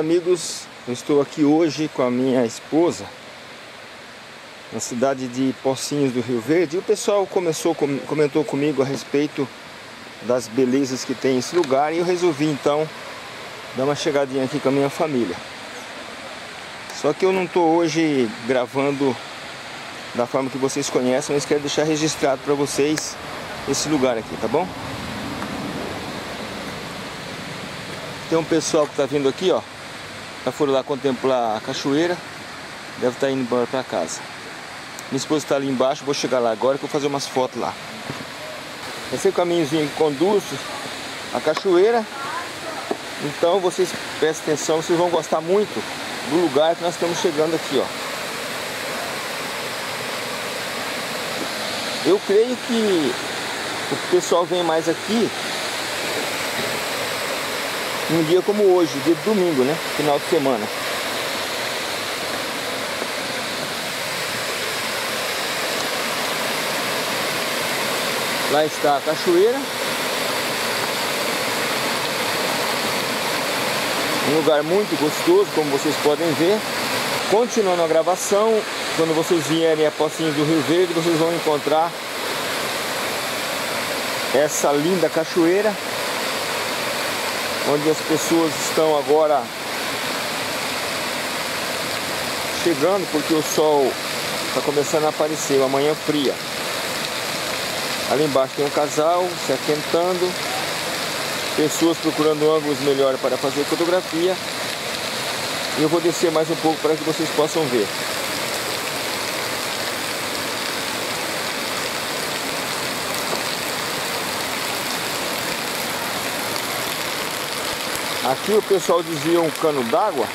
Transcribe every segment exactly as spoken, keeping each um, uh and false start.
amigos, eu estou aqui hoje com a minha esposa na cidade de Pocinhos do Rio Verde, e o pessoal começou, comentou comigo a respeito das belezas que tem esse lugar, e eu resolvi então dar uma chegadinha aqui com a minha família. Só que eu não estou hoje gravando da forma que vocês conhecem, mas quero deixar registrado para vocês esse lugar aqui, tá bom? Tem um pessoal que está vindo aqui, ó, já foram lá contemplar a cachoeira, deve estar indo embora para casa. Minha esposa está ali embaixo, vou chegar lá agora que eu vou fazer umas fotos lá. Esse é o caminhozinho que conduz a cachoeira, então vocês prestem atenção, vocês vão gostar muito do lugar que nós estamos chegando aqui, ó. Eu creio que o pessoal vem mais aqui num dia como hoje, dia de domingo, né? Final de semana. Lá está a cachoeira. Um lugar muito gostoso, como vocês podem ver. Continuando a gravação, quando vocês vierem a Pocinhos do Rio Verde, vocês vão encontrar essa linda cachoeira, onde as pessoas estão agora chegando, porque o sol está começando a aparecer, uma manhã fria. Ali embaixo tem um casal se aquentando, pessoas procurando ângulos melhores para fazer fotografia. E eu vou descer mais um pouco para que vocês possam ver. Aqui o pessoal desvia um cano d'água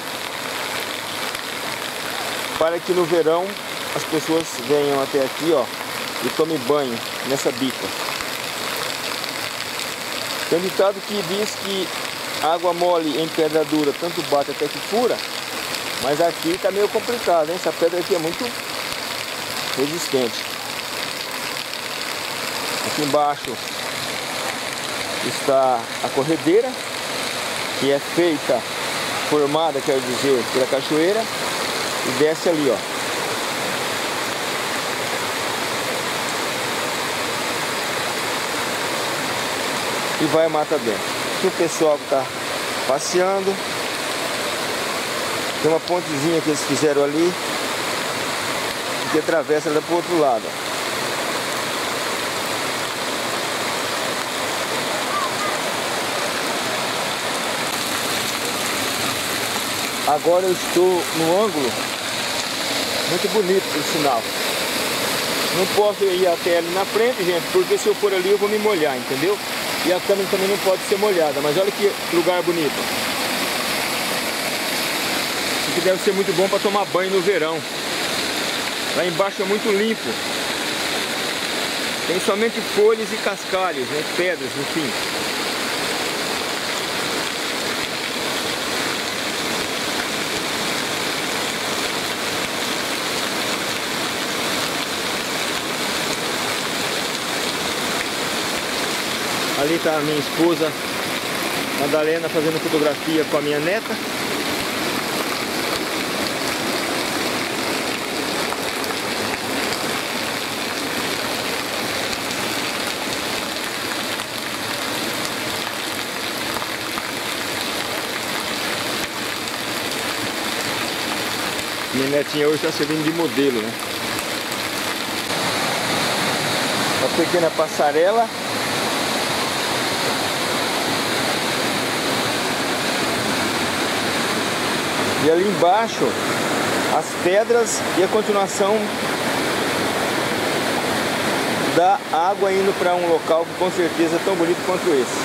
para que no verão as pessoas venham até aqui, ó, e tomem banho nessa bica. Tem um ditado que diz que água mole em pedra dura tanto bate até que fura, mas aqui está meio complicado, hein? Essa pedra aqui é muito resistente. Aqui embaixo está a corredeira, que é feita, formada, quero dizer, pela cachoeira, e desce ali, ó. E vai mata dentro. Aqui o pessoal que está passeando. Tem uma pontezinha que eles fizeram ali, que atravessa lá para o outro lado, ó. Agora eu estou no ângulo muito bonito, por sinal. Não posso ir até ali na frente, gente, porque se eu for ali eu vou me molhar, entendeu? E a câmera também não pode ser molhada, mas olha que lugar bonito. Isso aqui deve ser muito bom para tomar banho no verão. Lá embaixo é muito limpo. Tem somente folhas e cascalhos, né? Pedras, enfim. Ali está a minha esposa Madalena fazendo fotografia com a minha neta. Minha netinha hoje está servindo de modelo, né? Uma pequena passarela. E ali embaixo, as pedras e a continuação da água indo para um local que com certeza é tão bonito quanto esse.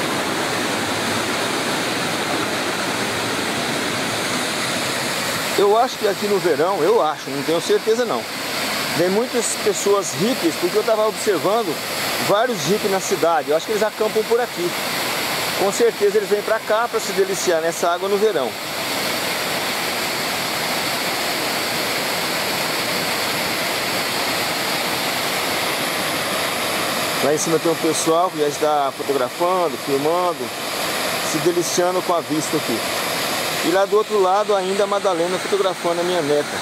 Eu acho que aqui no verão, eu acho, não tenho certeza não, vem muitas pessoas hippies, porque eu estava observando vários hippies na cidade. Eu acho que eles acampam por aqui. Com certeza eles vêm para cá para se deliciar nessa água no verão. Lá em cima tem um pessoal que já está fotografando, filmando, se deliciando com a vista aqui. E lá do outro lado ainda a Madalena fotografando a minha neta.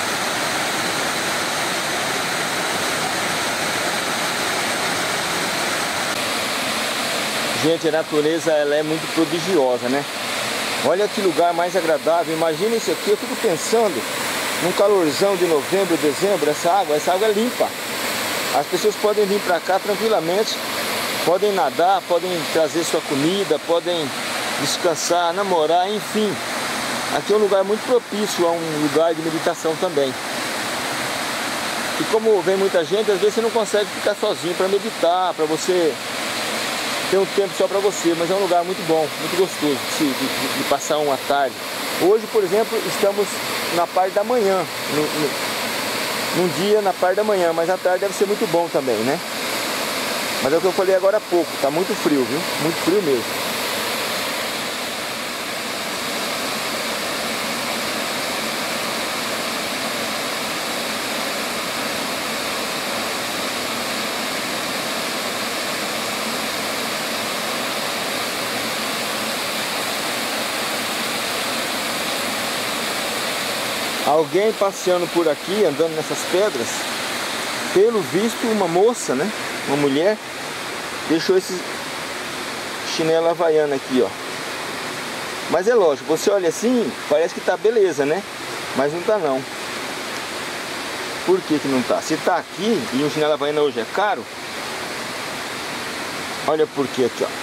Gente, a natureza ela é muito prodigiosa, né? Olha que lugar mais agradável. Imagina isso aqui, eu fico pensando num calorzão de novembro, dezembro, essa água, essa água é limpa. As pessoas podem vir para cá tranquilamente, podem nadar, podem trazer sua comida, podem descansar, namorar, enfim. Aqui é um lugar muito propício a um lugar de meditação também. E como vem muita gente, às vezes você não consegue ficar sozinho para meditar, para você ter um tempo só para você, mas é um lugar muito bom, muito gostoso de, de, de passar uma tarde. Hoje, por exemplo, estamos na parte da manhã, no, no, num dia na parte da manhã, mas à tarde deve ser muito bom também, né? Mas é o que eu falei agora há pouco, tá muito frio, viu? Muito frio mesmo. Alguém passeando por aqui, andando nessas pedras, pelo visto uma moça, né? Uma mulher, deixou esse chinelo havaiano aqui, ó. Mas é lógico, você olha assim, parece que tá beleza, né? Mas não tá não. Por que que não tá? Se tá aqui, e um chinelo havaiano hoje é caro, olha por que aqui, ó.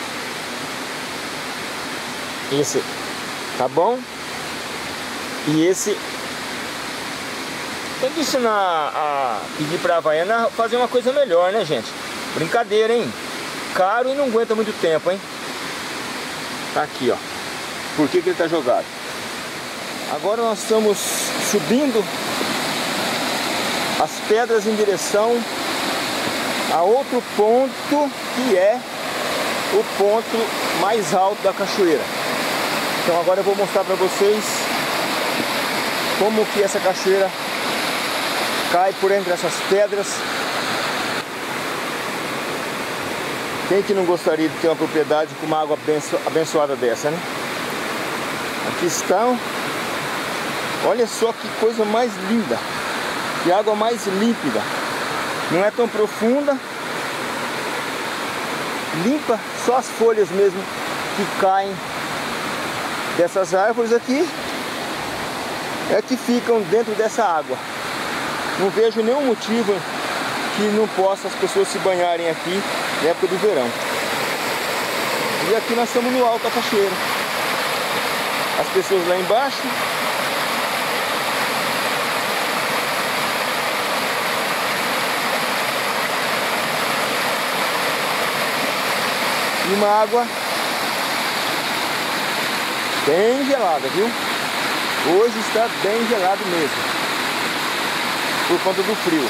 Esse tá bom? E esse... Tem que ensinar a pedir pra Havaiana fazer uma coisa melhor, né, gente? Brincadeira, hein? Caro e não aguenta muito tempo, hein? Tá aqui, ó. Por que que ele tá jogado? Agora nós estamos subindo as pedras em direção a outro ponto, que é o ponto mais alto da cachoeira. Então agora eu vou mostrar pra vocês como que essa cachoeira cai por entre essas pedras. Quem que não gostaria de ter uma propriedade com uma água abenço abençoada dessa, né? Aqui estão. Olha só que coisa mais linda. Que água mais límpida. Não é tão profunda. Limpa, só as folhas mesmo que caem dessas árvores aqui é que ficam dentro dessa água. Não vejo nenhum motivo que não possa as pessoas se banharem aqui na época do verão. E aqui nós estamos no alto da cachoeira. As pessoas lá embaixo. E uma água bem gelada, viu? Hoje está bem gelado mesmo, por conta do frio.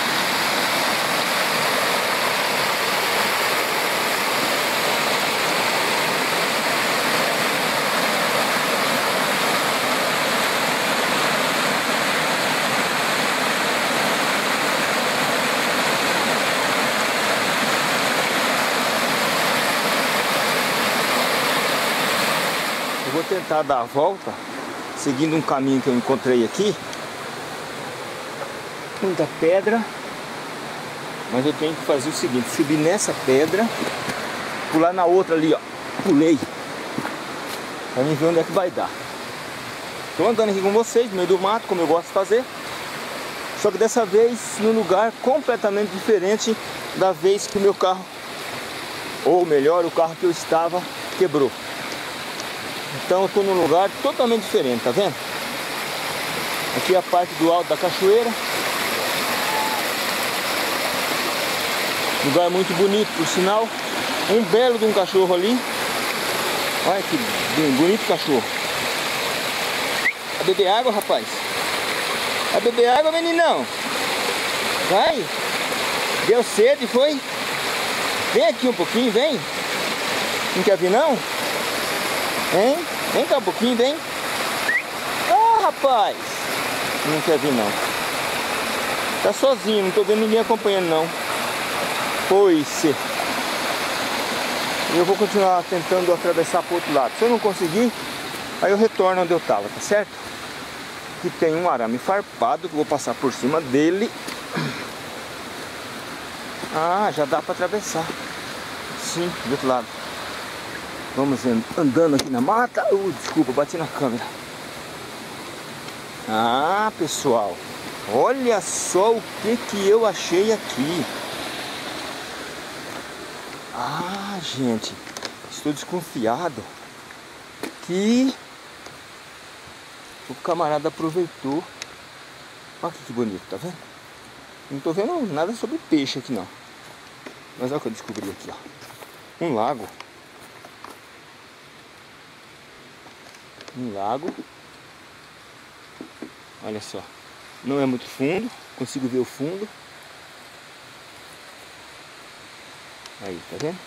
Eu vou tentar dar a volta seguindo um caminho que eu encontrei aqui. Muita pedra, mas eu tenho que fazer o seguinte: subir nessa pedra, pular na outra ali, ó. Pulei pra mim ver onde é que vai dar. Tô andando aqui com vocês no meio do mato, como eu gosto de fazer, só que dessa vez num lugar completamente diferente da vez que o meu carro, ou melhor, o carro que eu estava, quebrou. Então eu tô num lugar totalmente diferente, tá vendo? Aqui é a parte do alto da cachoeira. Lugar muito bonito, por sinal. Um belo de um cachorro ali. Olha que bonito cachorro. Vai beber água, rapaz? Vai beber água, meninão? Vai. Deu sede, foi? Vem aqui um pouquinho, vem. Não quer vir, não? Hein? Vem cá um pouquinho, vem. Ah, rapaz. Não quer vir, não. Tá sozinho, não tô vendo ninguém acompanhando, não. Pois eu vou continuar tentando atravessar para o outro lado. Se eu não conseguir, Aí eu retorno onde eu tava, tá certo? Que tem um arame farpado que eu vou passar por cima dele. Ah, já dá pra atravessar. Sim, do outro lado. Vamos andando aqui na mata. Uh, desculpa, bati na câmera. Ah, pessoal, olha só o que que eu achei aqui. Ah, gente, estou desconfiado que o camarada aproveitou. Olha que bonito, tá vendo? Não tô vendo nada sobre peixe aqui não. Mas olha o que eu descobri aqui, ó. Um lago. Um lago. Olha só. Não é muito fundo. Consigo ver o fundo. Aí, tá vendo?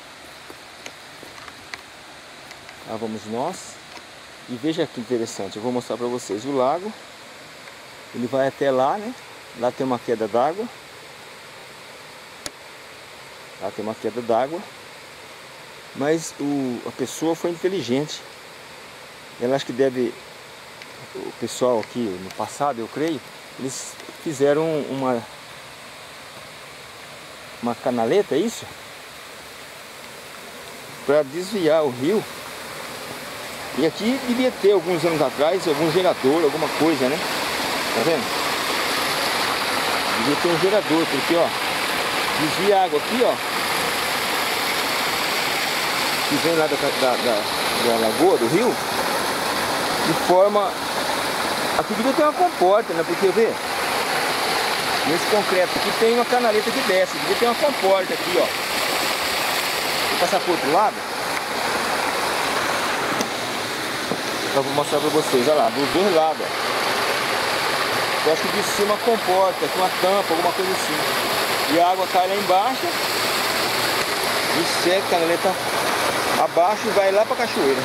Lá vamos nós. E veja que interessante. Eu vou mostrar pra vocês o lago. Ele vai até lá, né? Lá tem uma queda d'água. Lá tem uma queda d'água. Mas o, a pessoa foi inteligente. Ela acho que deve... O pessoal aqui no passado, eu creio, eles fizeram uma... Uma canaleta, é isso? Para desviar o rio. E aqui devia ter, alguns anos atrás, algum gerador, alguma coisa, né? Tá vendo? Devia ter um gerador, porque ó, desvia a água aqui, ó, que vem lá da, da, da, da lagoa, do rio, de forma... Aqui devia ter uma comporta, né? Porque, vê, nesse concreto aqui tem uma canaleta que desce, devia ter uma comporta aqui, ó. Vou passar pro outro lado. Então vou mostrar pra vocês, olha lá, dos dois lados, ó. Eu acho que de cima comporta, com uma tampa, alguma coisa assim. E a água cai lá embaixo e seca a canaleta abaixo e vai lá pra cachoeira.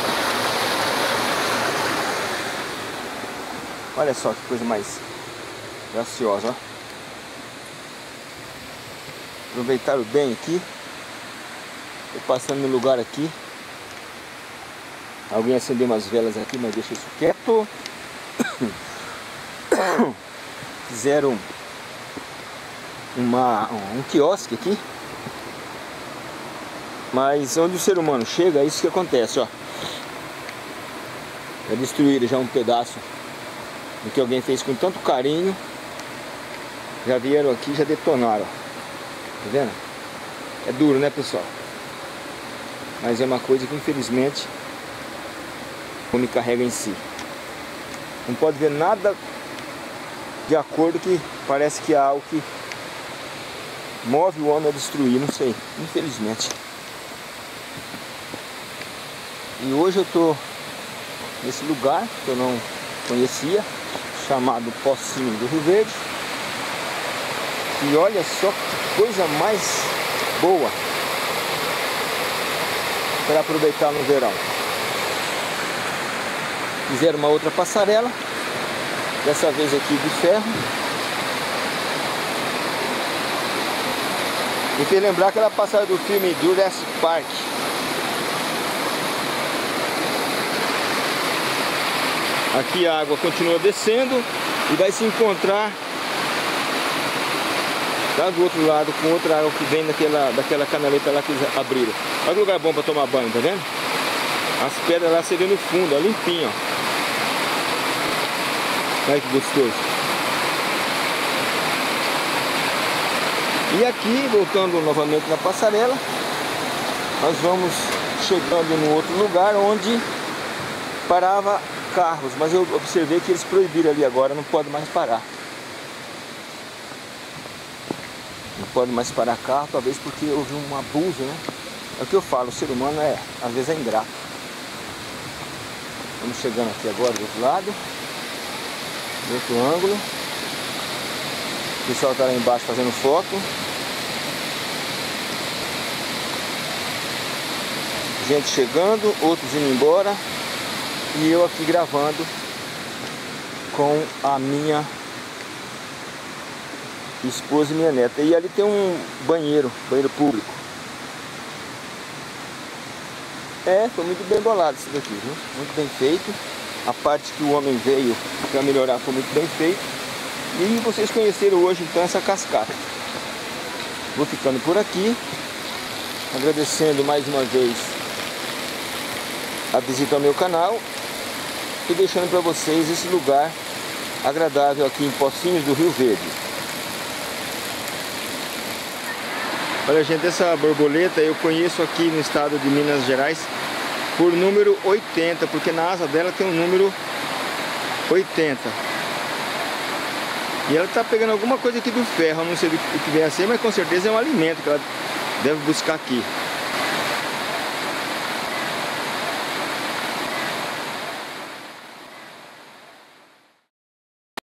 Olha só que coisa mais graciosa, ó. Aproveitaram bem aqui. Tô passando no lugar aqui. Alguém acendeu umas velas aqui, mas deixa isso quieto. Fizeram uma, um quiosque aqui. Mas onde o ser humano chega, é isso que acontece, ó. Já destruíram já um pedaço do que alguém fez com tanto carinho. Já vieram aqui, já detonaram. Tá vendo? É duro, né, pessoal? Mas é uma coisa que infelizmente o homem carrega em si. Não pode ver nada de acordo, que parece que há algo que move o homem a destruir, não sei, infelizmente. E hoje eu tô nesse lugar que eu não conhecia, chamado Pocinho do Rio Verde. E olha só que coisa mais boa para aproveitar no verão. Fizeram uma outra passarela, dessa vez aqui de ferro. Me fez lembrar aquela passagem do filme Jurassic Park. Aqui a água continua descendo e vai se encontrar lá do outro lado com outra água que vem daquela, daquela canaleta lá que eles abriram. Olha que lugar bom para tomar banho, tá vendo? As pedras lá você vê no fundo, ó, limpinho, ó. Olha que gostoso. E aqui, voltando novamente na passarela, nós vamos chegando no outro lugar onde parava carros, mas eu observei que eles proibiram ali agora, não pode mais parar. Não pode mais parar carro, talvez porque houve um abuso, né? É o que eu falo, o ser humano é, às vezes é ingrato. Estamos chegando aqui agora do outro lado, do outro ângulo. O pessoal está lá embaixo fazendo foto. Gente chegando, outros indo embora. E eu aqui gravando com a minha esposa e minha neta. E ali tem um banheiro, banheiro público. É, foi muito bem bolado isso daqui, viu? Muito bem feito. A parte que o homem veio para melhorar foi muito bem feito. E vocês conheceram hoje então essa cascata. Vou ficando por aqui, agradecendo mais uma vez a visita ao meu canal e deixando para vocês esse lugar agradável aqui em Pocinhos do Rio Verde. Olha, gente, essa borboleta eu conheço aqui no estado de Minas Gerais por número oitenta, porque na asa dela tem o número oitenta. E ela está pegando alguma coisa aqui do ferro, eu não sei do que vem a ser, mas com certeza é um alimento que ela deve buscar aqui.